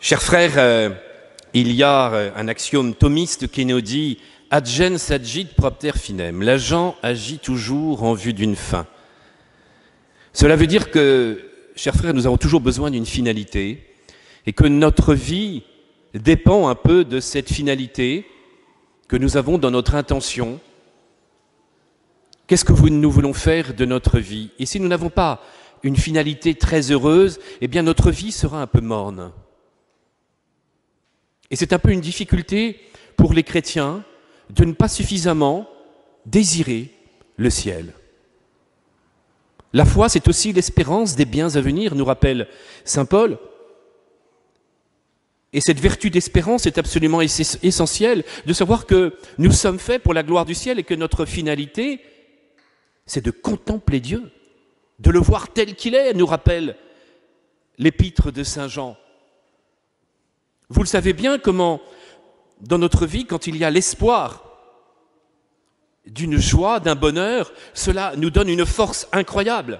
Chers frères, il y a un axiome thomiste qui nous dit « Ad gens agit propter finem ». L'agent agit toujours en vue d'une fin. Cela veut dire que, chers frères, nous avons toujours besoin d'une finalité et que notre vie dépend un peu de cette finalité que nous avons dans notre intention. Qu'est-ce que nous voulons faire de notre vie? Et si nous n'avons pas une finalité très heureuse, eh bien notre vie sera un peu morne. Et c'est un peu une difficulté pour les chrétiens de ne pas suffisamment désirer le ciel. La foi, c'est aussi l'espérance des biens à venir, nous rappelle saint Paul. Et cette vertu d'espérance est absolument essentielle, de savoir que nous sommes faits pour la gloire du ciel et que notre finalité, c'est de contempler Dieu, de le voir tel qu'il est, nous rappelle l'épître de saint Jean. Vous le savez bien comment, dans notre vie, quand il y a l'espoir d'une joie, d'un bonheur, cela nous donne une force incroyable.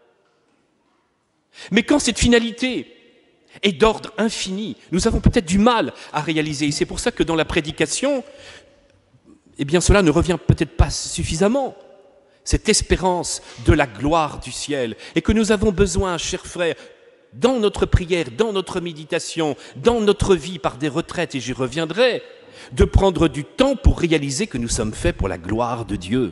Mais quand cette finalité est d'ordre infini, nous avons peut-être du mal à réaliser. C'est pour ça que dans la prédication, eh bien cela ne revient peut-être pas suffisamment, cette espérance de la gloire du ciel, et que nous avons besoin, chers frères, dans notre prière, dans notre méditation, dans notre vie par des retraites, et j'y reviendrai, de prendre du temps pour réaliser que nous sommes faits pour la gloire de Dieu.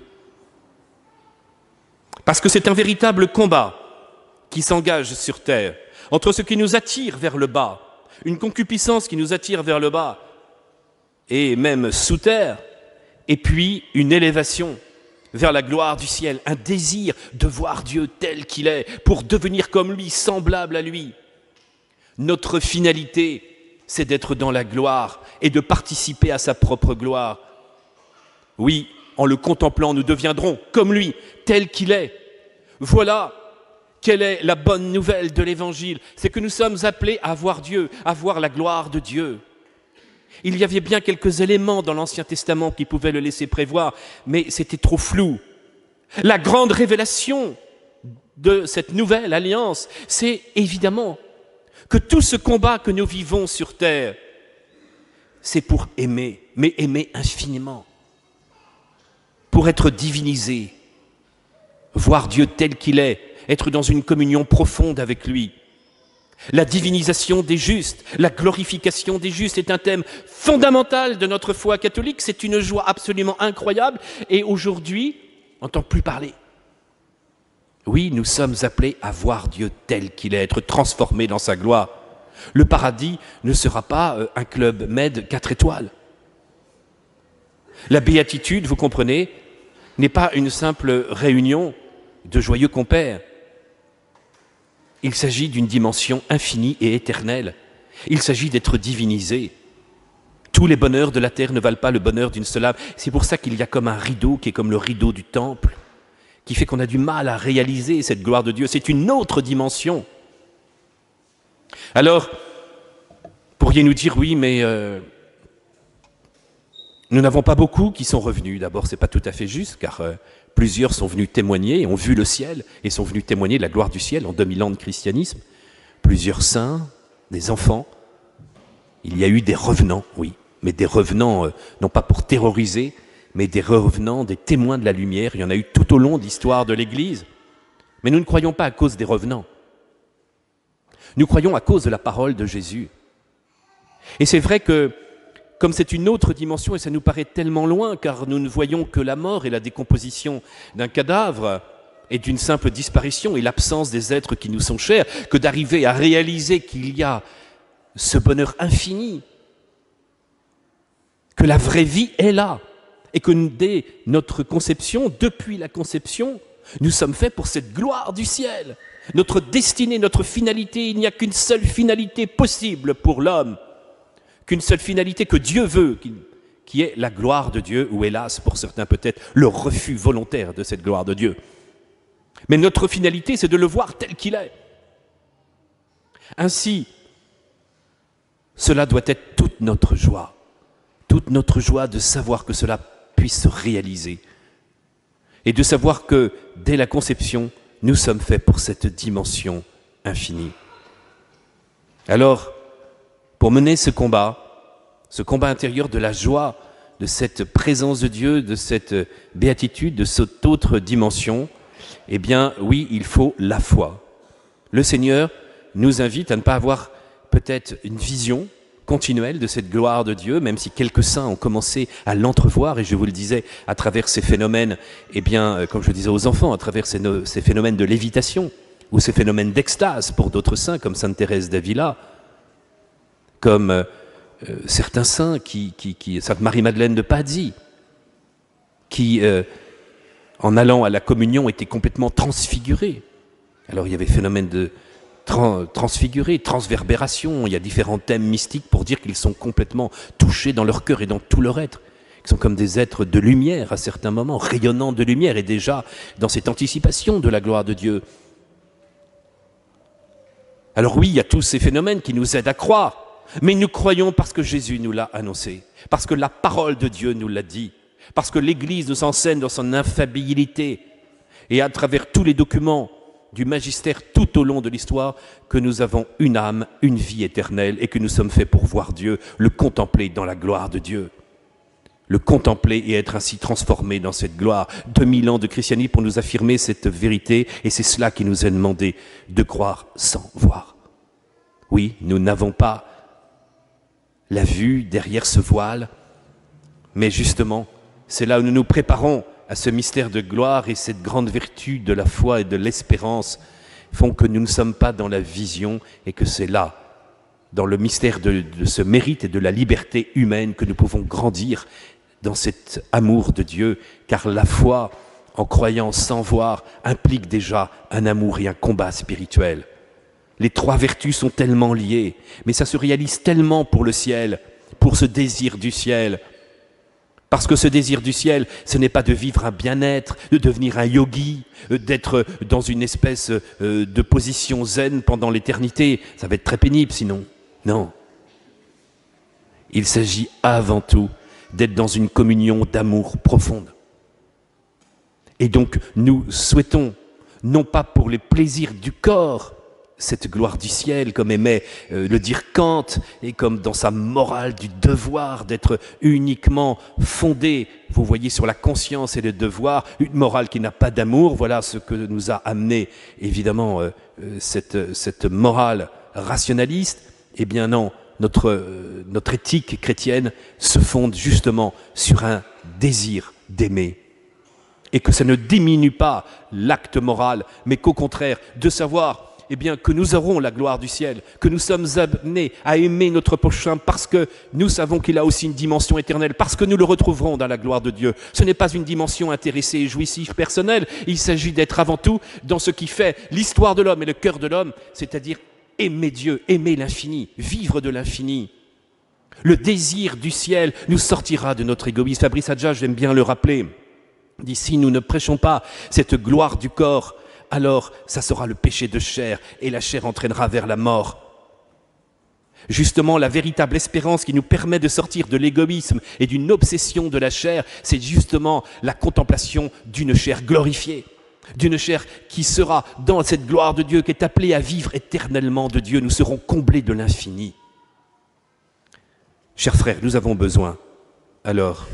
Parce que c'est un véritable combat qui s'engage sur terre, entre ce qui nous attire vers le bas, une concupiscence qui nous attire vers le bas, et même sous terre, et puis une élévation vers la gloire du ciel, un désir de voir Dieu tel qu'il est, pour devenir comme lui, semblable à lui. Notre finalité, c'est d'être dans la gloire et de participer à sa propre gloire. Oui, en le contemplant, nous deviendrons comme lui, tel qu'il est. Voilà quelle est la bonne nouvelle de l'Évangile, c'est que nous sommes appelés à voir Dieu, à voir la gloire de Dieu. Il y avait bien quelques éléments dans l'Ancien Testament qui pouvaient le laisser prévoir, mais c'était trop flou. La grande révélation de cette nouvelle alliance, c'est évidemment que tout ce combat que nous vivons sur terre, c'est pour aimer, mais aimer infiniment, pour être divinisé, voir Dieu tel qu'il est, être dans une communion profonde avec lui. La divinisation des justes, la glorification des justes est un thème fondamental de notre foi catholique. C'est une joie absolument incroyable. Et aujourd'hui, on n'entend plus parler. Oui, nous sommes appelés à voir Dieu tel qu'il est, être transformés dans sa gloire. Le paradis ne sera pas un club med 4 étoiles. La béatitude, vous comprenez, n'est pas une simple réunion de joyeux compères. Il s'agit d'une dimension infinie et éternelle. Il s'agit d'être divinisé. Tous les bonheurs de la terre ne valent pas le bonheur d'une seule âme. C'est pour ça qu'il y a comme un rideau qui est comme le rideau du temple, qui fait qu'on a du mal à réaliser cette gloire de Dieu. C'est une autre dimension. Alors, pourriez nous dire, oui, mais nous n'avons pas beaucoup qui sont revenus. D'abord, ce n'est pas tout à fait juste, car plusieurs sont venus témoigner, ont vu le ciel et sont venus témoigner de la gloire du ciel en 2000 ans de christianisme. Plusieurs saints, des enfants. Il y a eu des revenants, oui, mais des revenants, non pas pour terroriser, mais des revenants, des témoins de la lumière. Il y en a eu tout au long de l'histoire de l'Église. Mais nous ne croyons pas à cause des revenants. Nous croyons à cause de la parole de Jésus. Et c'est vrai que, comme c'est une autre dimension, et ça nous paraît tellement loin, car nous ne voyons que la mort et la décomposition d'un cadavre et d'une simple disparition et l'absence des êtres qui nous sont chers, que d'arriver à réaliser qu'il y a ce bonheur infini, que la vraie vie est là, et que dès notre conception, depuis la conception, nous sommes faits pour cette gloire du ciel. Notre destinée, notre finalité, il n'y a qu'une seule finalité possible pour l'homme, qu'une seule finalité que Dieu veut, qui est la gloire de Dieu, ou hélas, pour certains peut-être, le refus volontaire de cette gloire de Dieu. Mais notre finalité, c'est de le voir tel qu'il est. Ainsi, cela doit être toute notre joie de savoir que cela puisse se réaliser, et de savoir que, dès la conception, nous sommes faits pour cette dimension infinie. Alors, pour mener ce combat intérieur de la joie, de cette présence de Dieu, de cette béatitude, de cette autre dimension, eh bien oui, il faut la foi. Le Seigneur nous invite à ne pas avoir peut-être une vision continuelle de cette gloire de Dieu, même si quelques saints ont commencé à l'entrevoir, et je vous le disais, à travers ces phénomènes, eh bien, comme je le disais aux enfants, à travers ces phénomènes de lévitation, ou ces phénomènes d'extase pour d'autres saints, comme Sainte Thérèse d'Avila, comme certains saints, Sainte Marie-Madeleine de Pazzi, qui, en allant à la communion, étaient complètement transfigurés. Alors il y avait phénomène de transfiguré, transverbération, il y a différents thèmes mystiques pour dire qu'ils sont complètement touchés dans leur cœur et dans tout leur être. Ils sont comme des êtres de lumière à certains moments, rayonnants de lumière, et déjà dans cette anticipation de la gloire de Dieu. Alors oui, il y a tous ces phénomènes qui nous aident à croire, mais nous croyons parce que Jésus nous l'a annoncé, parce que la parole de Dieu nous l'a dit, parce que l'Église nous enseigne dans son infaillibilité, et à travers tous les documents du magistère tout au long de l'histoire, que nous avons une âme, une vie éternelle, et que nous sommes faits pour voir Dieu, le contempler dans la gloire de Dieu. Le contempler et être ainsi transformé dans cette gloire. 2000 ans de christianisme pour nous affirmer cette vérité, et c'est cela qui nous est demandé, de croire sans voir. Oui, nous n'avons pas la vue derrière ce voile, mais justement, c'est là où nous nous préparons à ce mystère de gloire, et cette grande vertu de la foi et de l'espérance font que nous ne sommes pas dans la vision, et que c'est là, dans le mystère de ce mérite et de la liberté humaine, que nous pouvons grandir dans cet amour de Dieu, car la foi, en croyant sans voir, implique déjà un amour et un combat spirituel. Les trois vertus sont tellement liées, mais ça se réalise tellement pour le ciel, pour ce désir du ciel. Parce que ce désir du ciel, ce n'est pas de vivre un bien-être, de devenir un yogi, d'être dans une espèce de position zen pendant l'éternité. Ça va être très pénible sinon. Non. Il s'agit avant tout d'être dans une communion d'amour profonde. Et donc, nous souhaitons, non pas pour les plaisirs du corps, cette gloire du ciel, comme aimait le dire Kant, et comme dans sa morale du devoir d'être uniquement fondée, vous voyez, sur la conscience et le devoir, une morale qui n'a pas d'amour. Voilà ce que nous a amené, évidemment, cette morale rationaliste. Eh bien non, notre éthique chrétienne se fonde justement sur un désir d'aimer. Et que ça ne diminue pas l'acte moral, mais qu'au contraire, de savoir eh bien, que nous aurons la gloire du ciel, que nous sommes amenés à aimer notre prochain parce que nous savons qu'il a aussi une dimension éternelle, parce que nous le retrouverons dans la gloire de Dieu. Ce n'est pas une dimension intéressée et jouissive personnelle, il s'agit d'être avant tout dans ce qui fait l'histoire de l'homme et le cœur de l'homme, c'est-à-dire aimer Dieu, aimer l'infini, vivre de l'infini. Le désir du ciel nous sortira de notre égoïsme. Fabrice Adja, j'aime bien le rappeler, dit si nous ne prêchons pas cette gloire du corps, alors ça sera le péché de chair, et la chair entraînera vers la mort. Justement, la véritable espérance qui nous permet de sortir de l'égoïsme et d'une obsession de la chair, c'est justement la contemplation d'une chair glorifiée, d'une chair qui sera dans cette gloire de Dieu, qui est appelée à vivre éternellement de Dieu. Nous serons comblés de l'infini. Chers frères, nous avons besoin, alors,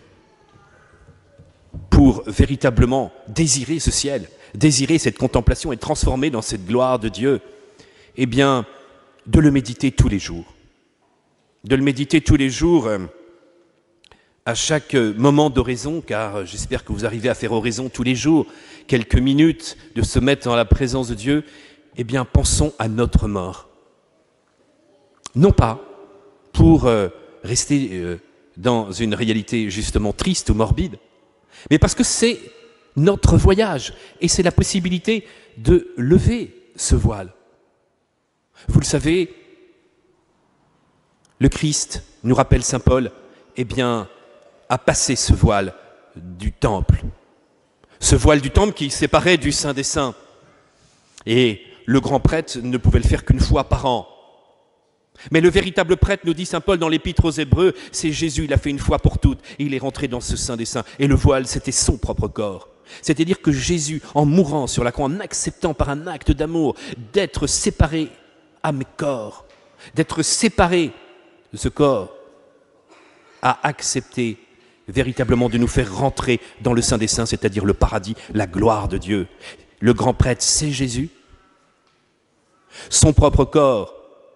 pour véritablement désirer ce ciel, désirer cette contemplation et transformer dans cette gloire de Dieu, eh bien, de le méditer tous les jours. De le méditer tous les jours à chaque moment d'oraison, car j'espère que vous arrivez à faire oraison tous les jours, quelques minutes, de se mettre dans la présence de Dieu. Eh bien, pensons à notre mort. Non pas pour rester dans une réalité justement triste ou morbide, mais parce que c'est notre voyage, et c'est la possibilité de lever ce voile. Vous le savez, le Christ, nous rappelle saint Paul, eh bien, a passé ce voile du temple. Ce voile du temple qui séparait du Saint des Saints. Et le grand prêtre ne pouvait le faire qu'une fois par an. Mais le véritable prêtre, nous dit saint Paul dans l'Épître aux Hébreux, c'est Jésus, il l'a fait une fois pour toutes, et il est rentré dans ce Saint des Saints. Et le voile, c'était son propre corps. C'est-à-dire que Jésus, en mourant sur la croix, en acceptant par un acte d'amour d'être séparé âme et corps, d'être séparé ce corps, a accepté véritablement de nous faire rentrer dans le Saint des Saints, c'est-à-dire le paradis, la gloire de Dieu. Le grand prêtre, c'est Jésus. Son propre corps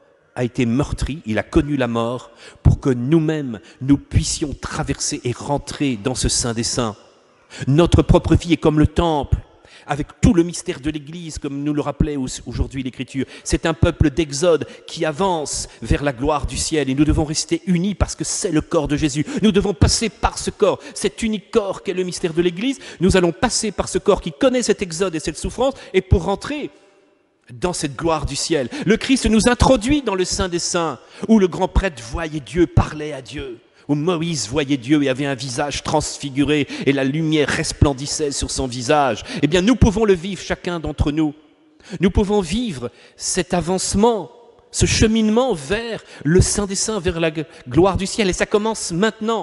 a été meurtri, il a connu la mort pour que nous-mêmes, nous puissions traverser et rentrer dans ce Saint des Saints. Notre propre vie est comme le temple, avec tout le mystère de l'Église, comme nous le rappelait aujourd'hui l'Écriture. C'est un peuple d'exode qui avance vers la gloire du ciel et nous devons rester unis parce que c'est le corps de Jésus. Nous devons passer par ce corps, cet unique corps qu'est le mystère de l'Église. Nous allons passer par ce corps qui connaît cet exode et cette souffrance et pour rentrer dans cette gloire du ciel. Le Christ nous introduit dans le Saint des Saints où le grand prêtre voyait Dieu, parlait à Dieu. Où Moïse voyait Dieu et avait un visage transfiguré et la lumière resplendissait sur son visage. Eh bien, nous pouvons le vivre, chacun d'entre nous. Nous pouvons vivre cet avancement, ce cheminement vers le Saint des Saints, vers la gloire du ciel. Et ça commence maintenant.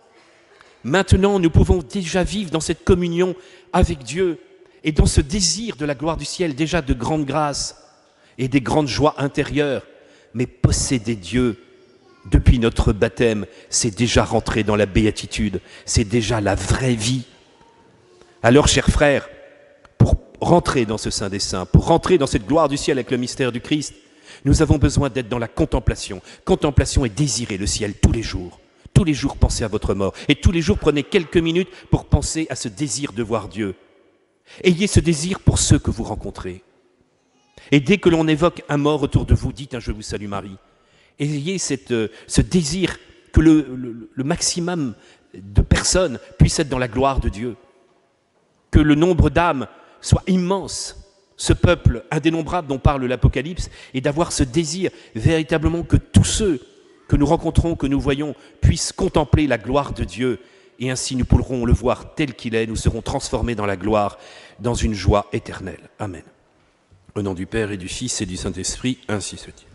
Maintenant, nous pouvons déjà vivre dans cette communion avec Dieu et dans ce désir de la gloire du ciel, déjà de grandes grâces et des grandes joies intérieures. Mais posséder Dieu, depuis notre baptême, c'est déjà rentrer dans la béatitude, c'est déjà la vraie vie. Alors, chers frères, pour rentrer dans ce Saint des Saints, pour rentrer dans cette gloire du ciel avec le mystère du Christ, nous avons besoin d'être dans la contemplation. Contemplation et désirer le ciel tous les jours. Tous les jours, pensez à votre mort. Et tous les jours, prenez quelques minutes pour penser à ce désir de voir Dieu. Ayez ce désir pour ceux que vous rencontrez. Et dès que l'on évoque un mort autour de vous, dites un « Je vous salue Marie ». Ayez ce désir que le maximum de personnes puissent être dans la gloire de Dieu. Que le nombre d'âmes soit immense. Ce peuple indénombrable dont parle l'Apocalypse, et d'avoir ce désir véritablement que tous ceux que nous rencontrons, que nous voyons, puissent contempler la gloire de Dieu. Et ainsi nous pourrons le voir tel qu'il est. Nous serons transformés dans la gloire, dans une joie éternelle. Amen. Au nom du Père et du Fils et du Saint-Esprit, ainsi soit-il.